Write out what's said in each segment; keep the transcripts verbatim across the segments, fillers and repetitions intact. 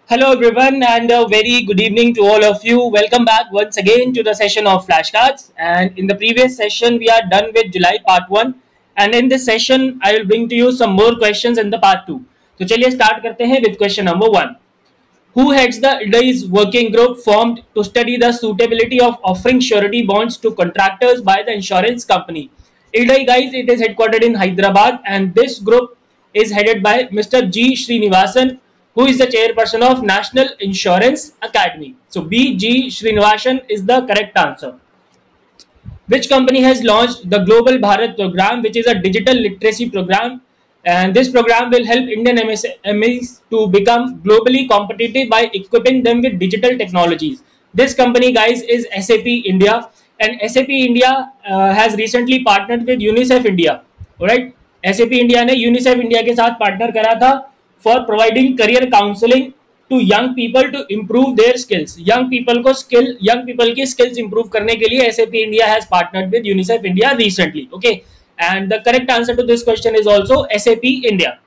Hello everyone and a very good evening to all of you. Welcome back once again to the session of flashcards. And in the previous session we are done with July part one, and in this session I will bring to you some more questions in the part two. तो चलिए start करते हैं with question number one. Who heads the I D A I's working group formed to study the suitability of offering surety bonds to contractors by the insurance company? I D A I, guys, it is headquartered in Hyderabad, and this group is headed by Mister G. Srinivasan, who is the chairperson of National Insurance Academy. So B. G. Srinivasan is the correct answer. Which company has launched the Global Bharat program, which is a digital literacy program, and this program will help Indian M S M Es to become globally competitive by equipping them with digital technologies. This company, guys, is S A P India, and S A P India uh, has recently partnered with UNICEF India. Alright, S A P India ने UNICEF India के साथ partner करा था for providing career counseling to young people to improve their skills. Young people को skill, young people की skills improve करने के लिए S A P India has partnered with UNICEF India recently. Okay, and the correct answer to this question is also S A P India.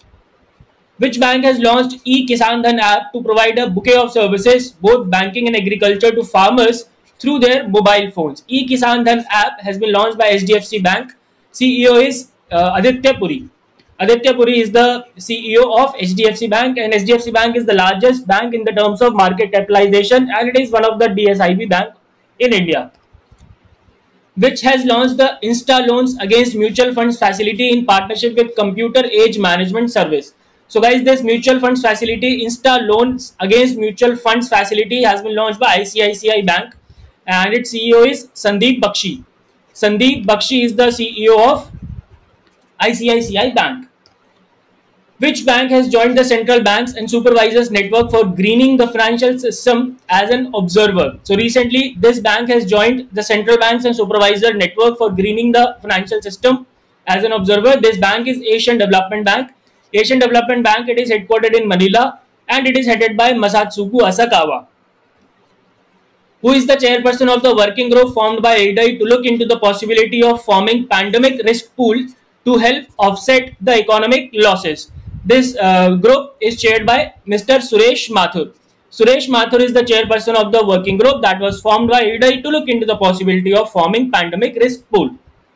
Which bank has launched e-Kisan Dhan app to provide a bouquet of services, both banking and agriculture, to farmers through their mobile phones? e-Kisan Dhan app has been launched by H D F C Bank. C E O is uh, Aditya Puri. Aditya Puri is the C E O of H D F C Bank, and H D F C Bank is the largest bank in the terms of market capitalization, and it is one of the D S I B bank in India. Which has launched the Insta Loans Against Mutual Funds facility in partnership with Computer Age Management Service. So guys, this mutual funds facility, Insta Loans Against Mutual Funds facility, has been launched by I C I C I Bank, and its C E O is Sandeep Bakshi. Sandeep Bakshi is the C E O of I C I C I Bank. Which bank has joined the Central Banks and Supervisors Network for greening the financial system as an observer? So recently, this bank has joined the Central Banks and Supervisor Network for greening the financial system as an observer. This bank is Asian Development Bank. Asian Development Bank, it is headquartered in Manila, and it is headed by Masatsugu Asakawa. Who is the chairperson of the working group formed by I D A I to look into the possibility of forming pandemic risk pool to help offset the economic losses? This uh, group is chaired by Mister Suresh Mathur. Suresh Mathur is the chairperson of the working group that was formed by I D A I to look into the possibility of forming pandemic risk pool.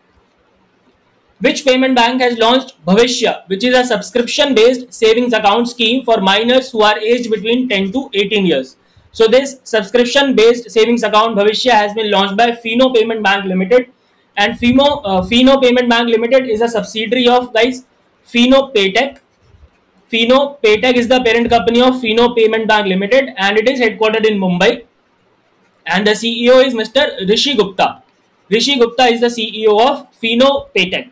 Which payment bank has launched Bhavishya, which is a subscription-based savings account scheme for minors who are aged between ten to eighteen years? So this subscription-based savings account Bhavishya has been launched by Fino Payment Bank Limited, and Fino uh, Fino Payment Bank Limited is a subsidiary of, guys, Fino Paytech. Fino Paytech is the parent company of Fino Payment Bank Limited, and it is headquartered in Mumbai. And the C E O is Mister Rishi Gupta. Rishi Gupta is the C E O of Fino Paytech.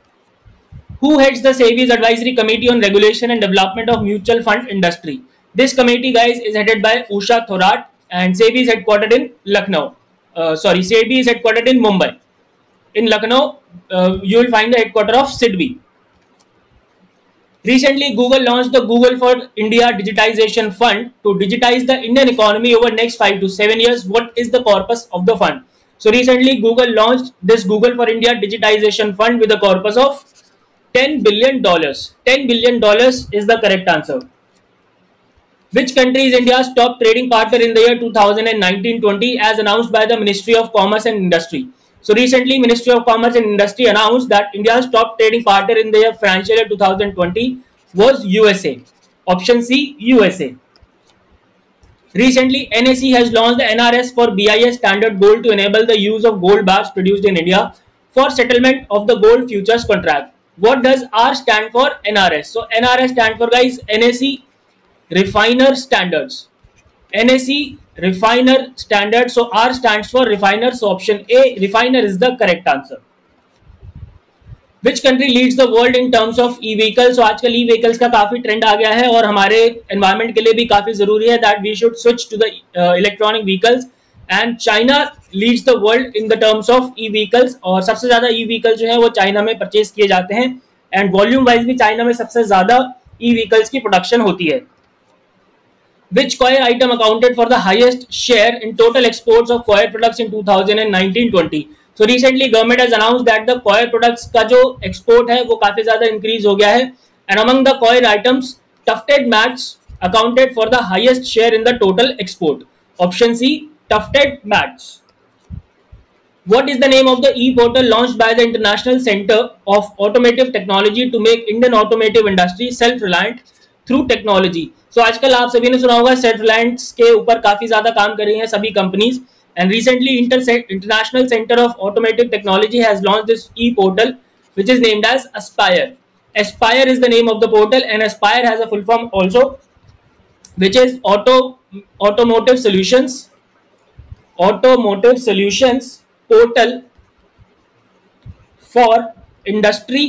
Who heads the SEBI's Advisory Committee on Regulation and Development of Mutual Fund Industry? This committee, guys, is headed by Usha Thorat, and SEBI is headquartered in Lucknow. Uh, sorry, SEBI is headquartered in Mumbai. In Lucknow, uh, you will find the headquarters of S I D B I. Recently, Google launched the Google for India Digitization Fund to digitize the Indian economy over next five to seven years. What is the corpus of the fund? So recently, Google launched this Google for India Digitization Fund with a corpus of ten billion dollars. ten billion dollars is the correct answer. Which country is India's top trading partner in the year two thousand nineteen twenty as announced by the Ministry of Commerce and Industry? So recently, Ministry of Commerce and Industry announced that India's top trading partner in the year financial year two thousand twenty was U S A. Option C, U S A. Recently, N S E has launched the N R S for B I S standard gold to enable the use of gold bars produced in India for settlement of the gold futures contract. What does R stand for? N R S. So N R S stand for, guys, N S E Refiner Standards. N S E Refiner Standard. So R stands for refiner. So option A, refiner, is the correct answer. Which country leads the world in terms of e-vehicles? So आजकल e-vehicles का काफी trend आ गया है और हमारे environment के लिए भी काफी जरूरी है that we should switch to the uh, electronic vehicles. And China leads the world in the terms of e-vehicles, और सबसे ज्यादा e-vehicles जो है वो चाइना में परचेज किए जाते हैं, एंड वॉल्यूम वाइज भी चाइना में सबसे ज्यादा e-vehicles की प्रोडक्शन होती है. Which coir item accounted for the highest share in total exports of coir products in two thousand nineteen twenty? So recently government has announced that the coir products का जो export है वो काफी ज्यादा increase हो गया है, and among the coir items tufted mats accounted for the highest share in the total export? Option C, tufted mats. What is the name of the e-portal launched by the International Center of Automotive Technology to make Indian automotive industry self-reliant through technology? So आजकल आप सभी ने सुना होगा self reliance के ऊपर काफी ज्यादा काम कर रही हैं सभी companies, and recently International Center of Automotive Technology has launched this e-portal which is named as Aspire. Aspire is the name of the portal, and Aspire has a full form also, which is Auto Automotive Solutions Automotive Solutions Portal for industry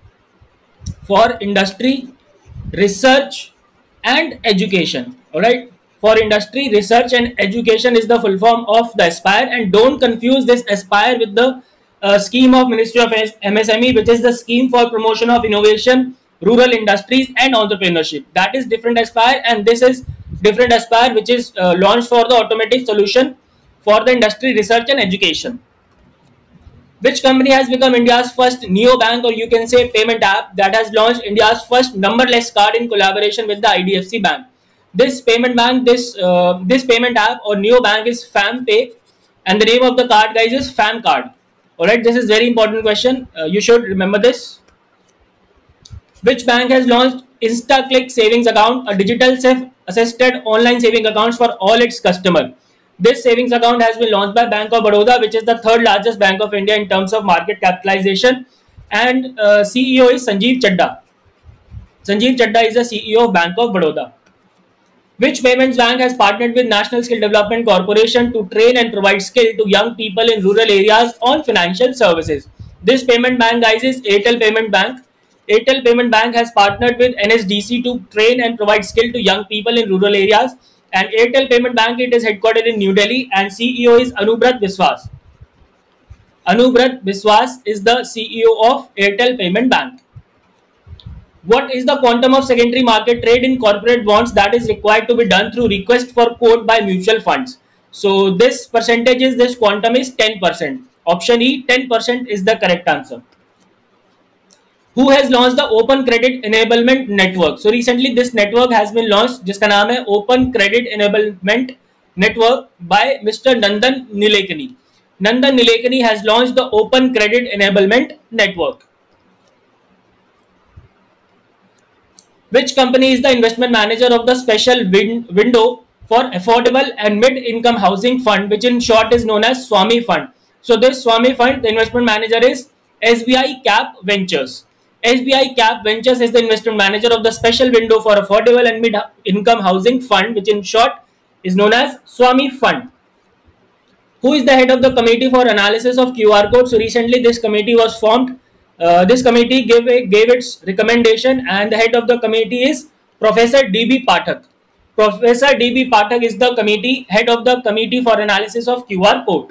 for industry research and education. All right, for industry research and education is the full form of the Aspire, and don't confuse this Aspire with the uh, scheme of Ministry of M S M E, which is the scheme for promotion of innovation, rural industries and entrepreneurship. That is different Aspire, and this is different Aspire, which is uh, launched for the automotive solution for the industry research and education. Which company has become India's first neobank, or you can say payment app, that has launched India's first numberless card in collaboration with the I D F C Bank? This payment bank, this uh, this payment app or neobank is FamPay, and the name of the card, guys, is Fam Card. All right, this is very important question. Uh, you should remember this. Which bank has launched InstaClick Savings Account, a digital self-assisted online saving account for all its customers? This savings account has been launched by Bank of Baroda, which is the third largest bank of India in terms of market capitalization, and uh, C E O is Sanjeev Chadda. Sanjeev Chadda is the C E O of Bank of Baroda. Which payments bank has partnered with National Skill Development Corporation to train and provide skill to young people in rural areas on financial services? This payment bank, guys, is Airtel Payment Bank. Airtel Payment Bank has partnered with N S D C to train and provide skill to young people in rural areas. And Airtel Payment Bank, it is headquartered in New Delhi, and C E O is Anubrat Biswas. Anubrat Biswas is the C E O of Airtel Payment Bank. What is the quantum of secondary market trade in corporate bonds that is required to be done through request for quote by mutual funds? So this percentage is, this quantum is ten percent. Option E, ten percent is the correct answer. Who has launched the Open Credit Enablement Network? So recently this network has been launched, जिसका नाम है Open Credit Enablement Network by Mister Nandan Nilekani. Nandan Nilekani has launched the Open Credit Enablement Network. Which company is the investment manager of the Special win Window for Affordable and Mid-Income Housing Fund, which in short is known as Swami Fund? So this Swami Fund, the investment manager is S B I Cap Ventures. S B I Cap Ventures is the investment manager of the Special Window for Affordable and Mid-Income Housing Fund, which in short is known as Swami Fund. Who is the head of the Committee for Analysis of Q R Codes? So recently this committee was formed. Uh, this committee gave, a, gave its recommendation, and the head of the committee is Professor D B Pathak. Professor D B Pathak is the committee head of the Committee for Analysis of Q R Code.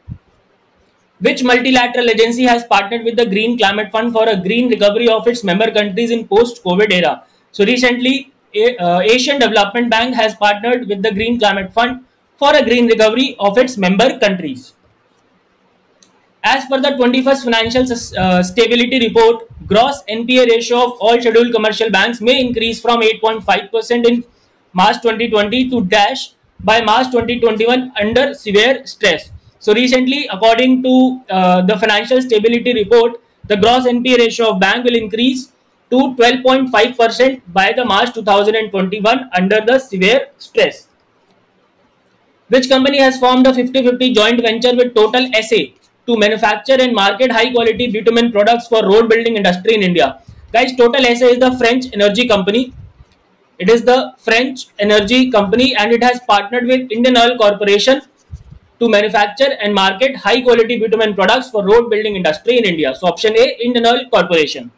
Which multilateral agency has partnered with the Green Climate Fund for a green recovery of its member countries in post-COVID era? So recently, a, uh, Asian Development Bank has partnered with the Green Climate Fund for a green recovery of its member countries. As per the twenty-first Financial uh, Stability Report, gross N P A ratio of all scheduled commercial banks may increase from eight point five percent in March twenty twenty to dash by March twenty twenty-one under severe stress. So recently, according to uh, the Financial Stability Report, the gross N P A ratio of bank will increase to twelve point five percent by the March two thousand twenty-one under the severe stress. Which company has formed a fifty fifty joint venture with Total S A to manufacture and market high quality bitumen products for road building industry in India? Guys, Total S A is the French energy company. It is the French energy company, and it has partnered with Indian Oil Corporation to manufacture and market high quality bitumen products for road building industry in India. So option A, Indian Oil Corporation.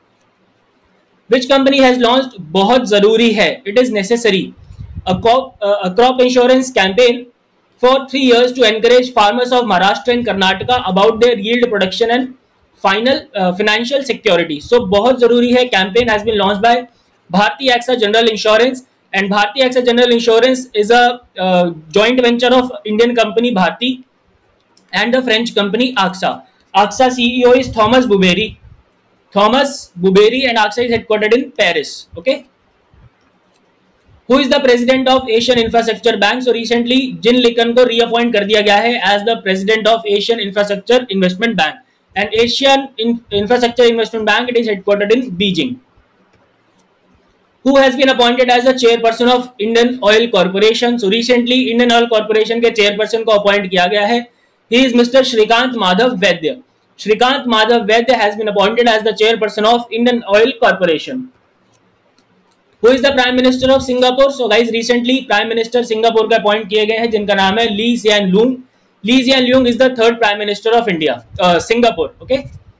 Which company has launched बहुत ज़रूरी है, it is necessary, a crop, uh, a crop insurance campaign for three years to encourage farmers of Maharashtra and Karnataka about their yield production and final uh, financial security? So बहुत ज़रूरी है campaign has been launched by Bharti A X A General Insurance, and Bharti A X A General Insurance is a uh, joint venture of Indian company Bharti and the French company A X A. A X A C E O is Thomas Buberry. Thomas Buberry, and A X A is headquartered in Paris. Okay. Who is the president of Asian infrastructure bank? So recently Jin Liqun को reappoint कर दिया गया है as the president of Asian infrastructure investment bank, and Asian infrastructure investment bank it is headquartered in Beijing. Who has been appointed as the chairperson of Indian Oil Corporation? So recently Indian Oil Corporation के chairperson को appoint किया गया है. He is Mister Shrikant Madhav Vaidya. Shrikant Madhav Vaidya has been appointed as the chairperson of Indian Oil Corporation. Who is the Prime Minister of Singapore? So guys, recently Prime Minister Singapore का appoint किए गए हैं जिनका नाम है Lee Hsien Loong. Lee Hsien Loong is the third Prime Minister of India, uh, Singapore. Okay.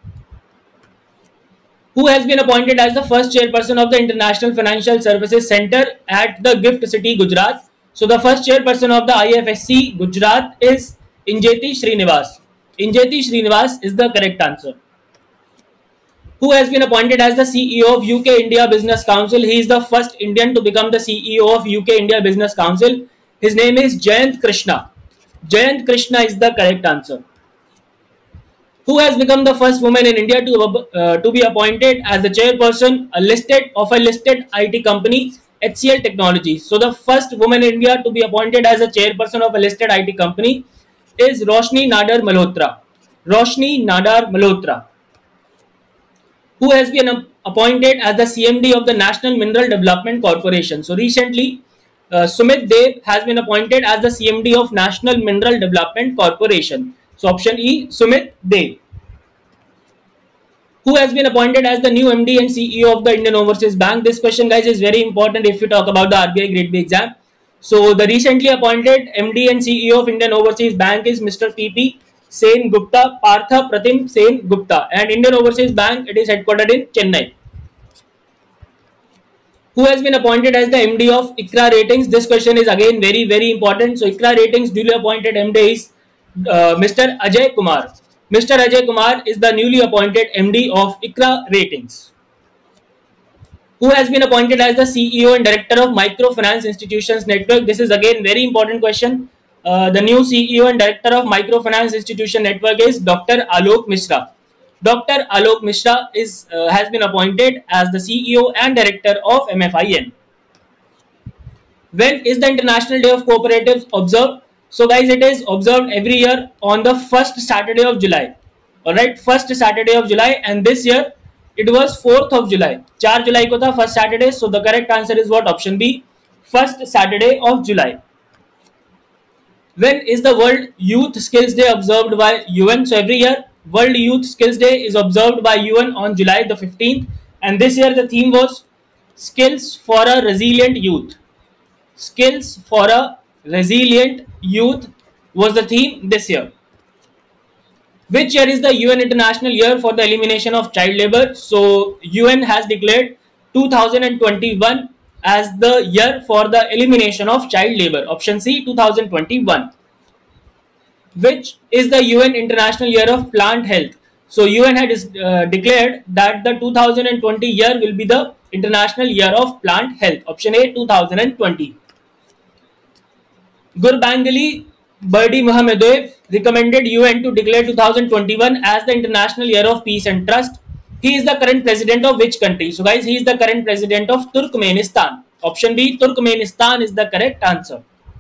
Who has been appointed as the first chairperson of the International Financial Services Center at the Gift City, Gujarat? So the first chairperson of the I F S C Gujarat is Injeti Srinivas. Injeti Srinivas is the correct answer. Who has been appointed as the C E O of U K India Business Council? He is the first Indian to become the C E O of U K India Business Council. His name is Jayant Krishna. Jayant Krishna is the correct answer. Who has become the first woman in India to uh, to be appointed as the chairperson a listed of a listed I T company, H C L Technologies? So the first woman in India to be appointed as a chairperson of a listed I T company is Roshni Nadar Malhotra. Roshni Nadar Malhotra. Who has been appointed as the C M D of the National Mineral Development Corporation? So recently uh, Sumit Dev has been appointed as the C M D of National Mineral Development Corporation. So option E, Sumit Dev. Who has been appointed as the new M D and C E O of the Indian Overseas Bank? This question, guys, is very important if you talk about the R B I Grade B exam. So the recently appointed M D and C E O of Indian Overseas Bank is Mister P P Sen Gupta, Partha Pratim Sen Gupta, and Indian Overseas Bank it is headquartered in Chennai. Who has been appointed as the M D of ICRA Ratings? This question is again very very important. So ICRA Ratings duly appointed M D is Uh, Mister Ajay Kumar. Mister Ajay Kumar is the newly appointed M D of ICRA Ratings. Who has been appointed as the C E O and Director of Microfinance Institutions Network? This is again very important question. Uh, the new C E O and Director of Microfinance Institution Network is Doctor Alok Mishra. Doctor Alok Mishra is uh, has been appointed as the C E O and Director of M F I N. When is the International Day of Cooperatives observed? So guys, it is observed every year on the first Saturday of July. All right, first Saturday of July, and this year it was fourth of July. four July ko tha first Saturday. So the correct answer is what? Option B, first Saturday of July. When is the World Youth Skills Day observed by U N? So every year World Youth Skills Day is observed by U N on July the fifteenth, and this year the theme was Skills for a Resilient Youth. Skills for a Resilient Youth was the theme this year. Which year is the U N International Year for the Elimination of Child Labor? So U N has declared two thousand twenty-one as the year for the elimination of child labor. Option C, two thousand twenty-one. Which is the U N International Year of Plant Health? So U N had uh, declared that the two thousand twenty year will be the International Year of Plant Health. Option A, two thousand twenty. Gurbanguly Berdimuhamedow recommended U N to declare two thousand twenty-one as the International Year of Peace and Trust. He is the current president of which country? So guys, he is the current president of Turkmenistan. Option B, Turkmenistan is the correct answer.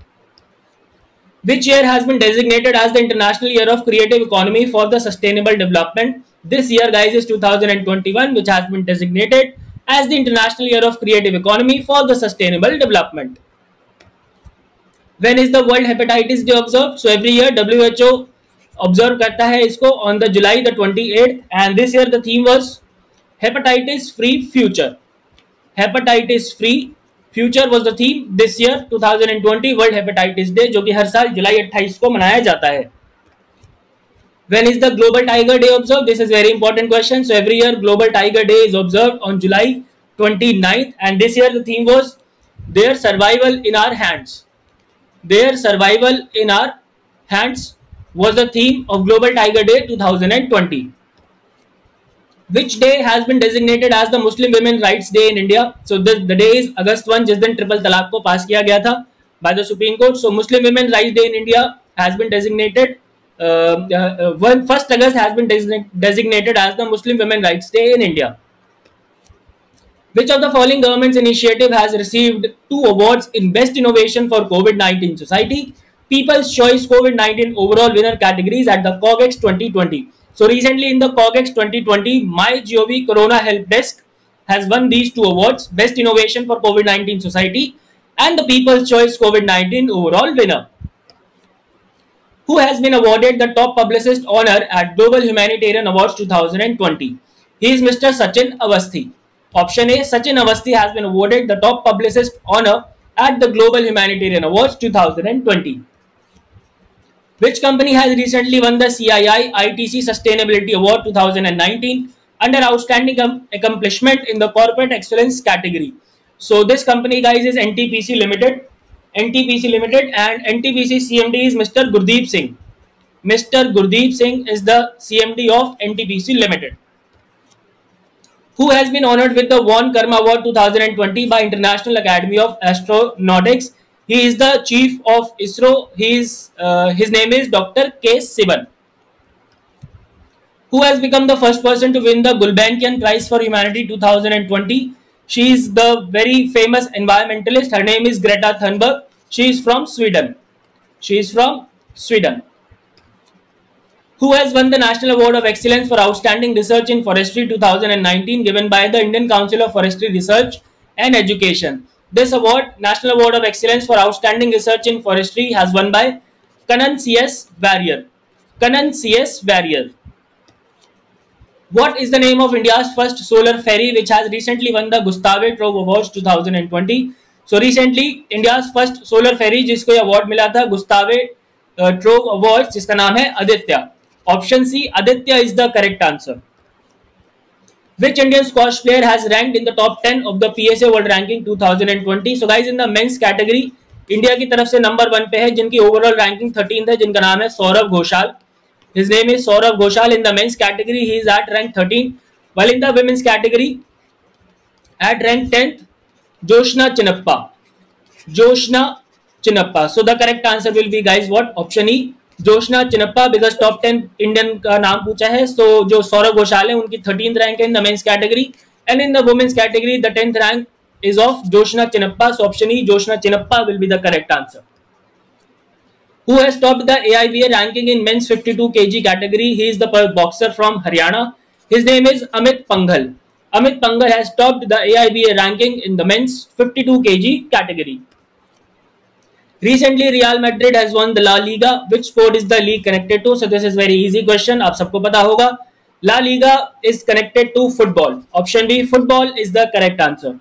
Which year has been designated as the International Year of Creative Economy for the Sustainable Development? This year, guys, is two thousand twenty-one, which has been designated as the International Year of Creative Economy for the Sustainable Development. When is the World Hepatitis Day observed? So every year W H O observe करता है इसको on the July the twenty-eighth, and this year the theme was Hepatitis Free Future. Hepatitis Free Future was the theme this year twenty twenty World Hepatitis Day, जो कि हर साल जुलाई अट्ठाईस को मनाया जाता है. When is the Global Tiger Day observed? This is very important question. So every year Global Tiger Day is observed on July twenty-ninth, and this year the theme was Their Survival in Our Hands. Their Survival in Our Hands was the theme of Global Tiger Day twenty twenty. Which day has been designated as the Muslim Women Rights Day in India? So the, the day is August first, जिस दिन triple तलाक को पास किया गया था by the Supreme Court. So Muslim Women Rights Day in India has been designated uh, uh, first August has been designated as the Muslim Women Rights Day in India. Which of the following government's initiative has received two awards in Best Innovation for COVID nineteen Society? People's Choice COVID nineteen Overall Winner categories at the COGEX twenty twenty. So recently in the COGEX twenty twenty, MyGov Corona Help Desk has won these two awards, Best Innovation for COVID nineteen Society and the People's Choice COVID nineteen Overall Winner. Who has been awarded the Top Publicist honor at Global Humanitarian Awards two thousand twenty? He is Mister Sachin Awasthi. Option A, Sachin Awasthi has been awarded the Top Publicist honor at the Global Humanitarian Awards two thousand twenty. Which company has recently won the C I I I T C Sustainability Award two thousand nineteen under Outstanding Accomplishment in the Corporate Excellence category? So this company, guys, is N T P C Limited. N T P C Limited, and N T P C C M D is Mister Gurdeep Singh. Mister Gurdeep Singh is the C M D of N T P C Limited. Who has been honored with the Von Karma Award two thousand twenty by International Academy of Astronautics? He is the chief of ISRO. He is, uh, his name is Doctor K. Sivan. Who has become the first person to win the Gulbenkian Prize for Humanity two thousand twenty? She is the very famous environmentalist. Her name is Greta Thunberg. She is from Sweden. She is from Sweden. Who has won the National Award of Excellence for Outstanding Research in Forestry two thousand nineteen, given by the Indian Council of Forestry Research and Education? This award, National Award of Excellence for Outstanding Research in Forestry, has won by Kanan C S Warrior. Kanan C S Warrior. What is the name of India's first solar ferry which has recently won the Gustave Trove Awards two thousand twenty? So recently India's first solar ferry जिसको ये award मिला था Gustave uh, Trove Awards, जिसका नाम है Aditya. Option C, Aditya is the correct answer. Which Indian squash player has ranked in the top ten of the P S A World Ranking two thousand twenty? So guys, in the men's category, India की तरफ से number one पे है, जिनकी overall ranking thirteenth है, जिनका नाम है Saurabh Ghoshal. His name is Saurabh Ghoshal. In the men's category, he is at rank thirteen, while in the women's category, at rank tenth, Joshna Chinnappa. Joshna Chinnappa. So the correct answer will be, guys, what? Option E, Joshna Chinnappa, because top ten Indian का नाम पूछा है. So जो सौरभ घोषाल है, उनकी thirteenth rank है in the men's category, and in the women's category, the tenth rank is of Joshna Chinnappa. So option E, Joshna Chinnappa will be the correct answer. Who has topped the A I B A ranking in men's fifty-two kilograms category? He is the boxer from Haryana. His name is Amit Panghal. Amit Panghal has topped the A I B A ranking in the men's fifty-two kilograms category. Recently, Real Madrid has won the La Liga. Which sport is the league connected to? So this is very easy question. आप सबको पता होगा. La Liga is connected to football. Option B, football is the correct answer.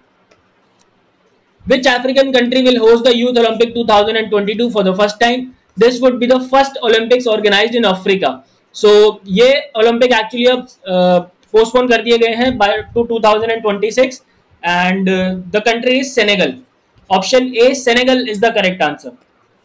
Which African country will host the Youth Olympic two thousand twenty-two for the first time? This would be the first Olympics organized in Africa. So ये Olympic actually अब uh, postpone कर दिए गए हैं by to two thousand twenty-six, and uh, the country is Senegal. Option A, Senegal is the correct answer.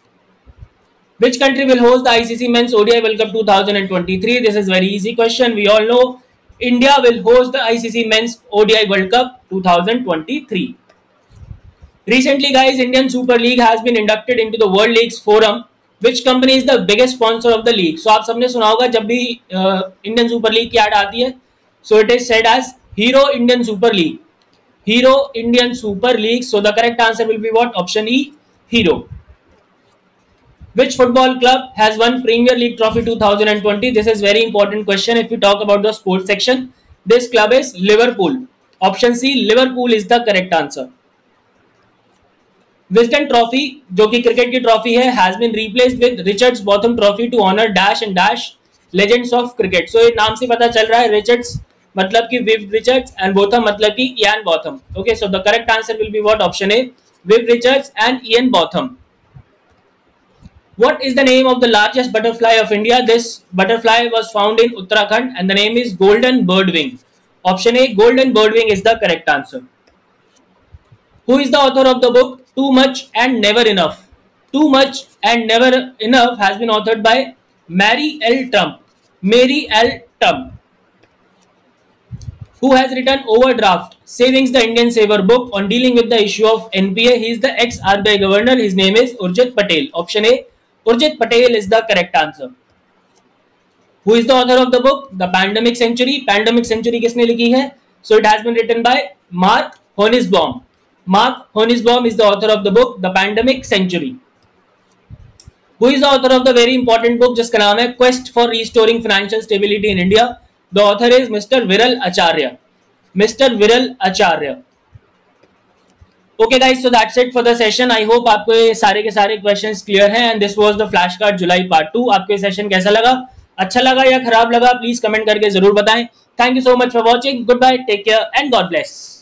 Which country will host the I C C Men's O D I World Cup two thousand twenty-three? This is very easy question. We all know India will host the I C C Men's O D I World Cup two thousand twenty-three. Recently, guys, Indian Super League has been inducted into the World Leagues Forum. Which company is the biggest sponsor of the league? So आप सबने सुना होगा जब भी Indian super league की ad आती है, so it is said as Hero Indian Super League. Hero Indian Super League. So the correct answer will be what? Option E, Hero. Which football club has won Premier League Trophy two thousand twenty? This is very important question if we talk about the sports section. This club is Liverpool. Option C, Liverpool is the correct answer. Wisden Trophy, जो कि cricket की trophy है, has been replaced with Richards Botham Trophy to honor dash and dash legends of cricket. So ये नाम से पता चल रहा है, Richards मतलब कि Viv Richards and Botham मतलब कि Ian Botham. Okay, so the correct answer will be what? Option A, Viv Richards and Ian Botham. What is the name of the largest butterfly of India? This butterfly was found in Uttarakhand and the name is Golden Birdwing. Option A, Golden Birdwing is the correct answer. Who is the author of the book Too Much and Never Enough? Too Much and Never Enough has been authored by Mary L. Trump. Mary L. Trump. Who has written Overdraft, Savings the Indian Saver book on dealing with the issue of N P A? He is the ex-R B I governor. His name is Urjit Patel. Option A, Urjit Patel is the correct answer. Who is the author of the book The Pandemic Century? Pandemic Century किसने लिखी है? So it has been written by Mark Honisbaum. Mark Honisbaum is the author of the book The Pandemic Century. Who is the author of the very important book जिसका नाम है Quest for Restoring Financial Stability in India? The author is Mister Viral Acharya. Mister Viral Acharya. Okay guys, so that's it for the session. I hope आपको ये सारे के सारे questions clear हैं and this was the flashcard July part two. आपको ये session कैसा लगा? अच्छा लगा या खराब लगा? Please comment करके जरूर बताएं. Thank you so much for watching. Goodbye, take care and God bless.